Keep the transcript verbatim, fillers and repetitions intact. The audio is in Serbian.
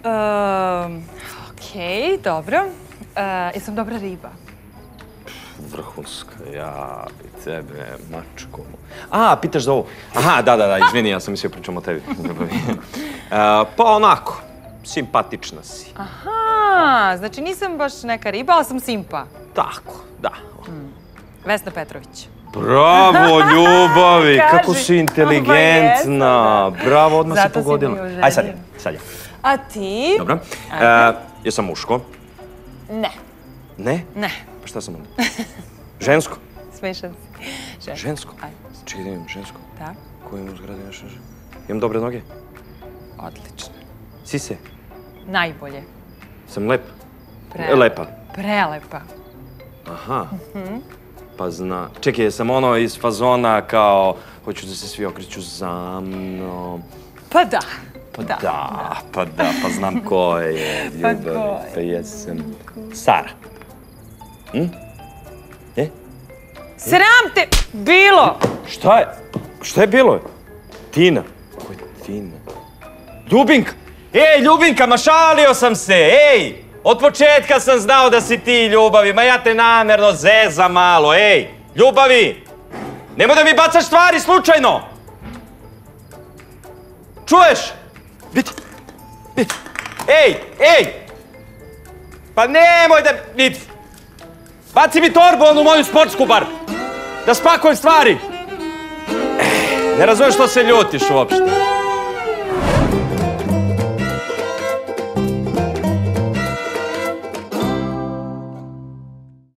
Okej, dobro. Jesam dobra riba? Vrhunska, ja i tebe, mačko. A, pitaš za ovo? Aha, da, da, da, izvini, ja sam mislio pričam o tebi. Pa onako, simpatična si. Aha, znači nisam baš neka riba, ali sam simpa. Tako, da. Vesna Petrović. Bravo, ljubavi, kako si inteligentna. Bravo, odmah si pogodila. Aj sad ja, sad ja. A ti? Dobro. Jesam muško? Ne. Ne? Ne. Pa šta sam onda? Žensko? Smešan si. Žensko? Čekaj da imam žensko. Da. Koje imam zgrade naša? Imam dobre noge? Odlično. Sise? Najbolje. Sam lep? Lepa? Prelepa. Aha. Pa zna... Čekaj, jesam ono iz fazona kao hoću da se svi okreću za mnom. Pa da. Pa da, pa da, pa znam ko je, ljubavi. Pa jesam... Sara. Hm? E? Sram te bilo! Šta je? Šta je bilo? Tina. Ko je Tina? Ljubinka! Ej, Ljubinka, ma šalio sam se, ej! Od početka sam znao da si ti, Ljubavi, ma ja te namerno zezam malo, ej! Ljubavi! Nemoj da mi bacaš stvari slučajno! Čuješ? Vidi, vidi. Ej, ej! Pa nemoj da... Vidi. Baci mi torbu, onu moju sportsku bar. Da spakujem stvari. Ne razumiješ što se ljutiš uopšte.